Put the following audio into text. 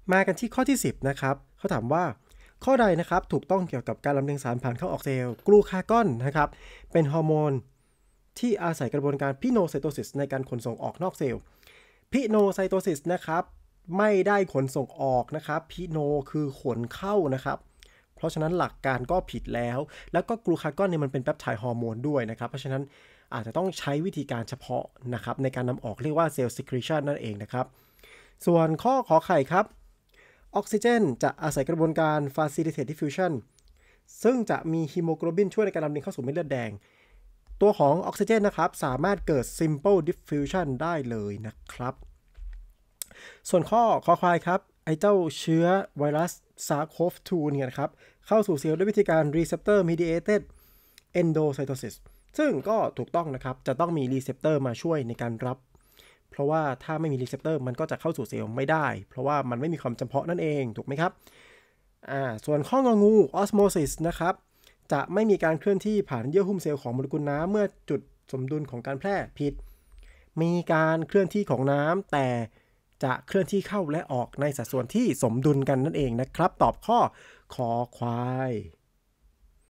มากันที่ข้อที่10นะครับเขาถามว่าข้อใดนะครับถูกต้องเกี่ยวกับการลำเลียงสารผ่านเข้าออกเซลล์กลูคากอนนะครับเป็นฮอร์โมนที่อาศัยกระบวนการพิโนไซโตซิสในการขนส่งออกนอกเซลล์พิโนไซโตซิสนะครับไม่ได้ขนส่งออกนะครับพิโนคือขนเข้านะครับเพราะฉะนั้นหลักการก็ผิดแล้วก็กลูคากอนเนี่ยมันเป็นแปปไทด์ฮอร์โมนด้วยนะครับเพราะฉะนั้นอาจจะต้องใช้วิธีการเฉพาะนะครับในการนำออกเรียกว่าเซลล์ซิคริชันนั่นเองนะครับส่วนข้อขอไข่ครับออกซิเจนจะอาศัยกระบวนการ Facilitated Diffusion ซึ่งจะมีฮีโมโกลบินช่วยในการลำเลียงเข้าสู่เม็ดเลือดแดงตัวของออกซิเจนนะครับสามารถเกิด Simple Diffusion ได้เลยนะครับส่วนข้อคอควายครับไอเจ้าเชื้อไวรัส SARS-CoV-2 เนี่ยนะครับเข้าสู่เซลล์ด้วยวิธีการ Receptor Mediated Endocytosis ซึ่งก็ถูกต้องนะครับจะต้องมีรีเซพเตอร์มาช่วยในการรับเพราะว่าถ้าไม่มีรีเซพเตอร์มันก็จะเข้าสู่เซลล์ไม่ได้เพราะว่ามันไม่มีความจำเพาะนั่นเองถูกไหมครับส่วนข้ององู Osmosis นะครับจะไม่มีการเคลื่อนที่ผ่านเยื่อหุ้มเซลล์ของโมเลกุลน้ำเมื่อจุดสมดุลของการแพร่ผิดมีการเคลื่อนที่ของน้ำแต่จะเคลื่อนที่เข้าและออกในสัดส่วนที่สมดุลกันนั่นเองนะครับตอบข้อคอควาย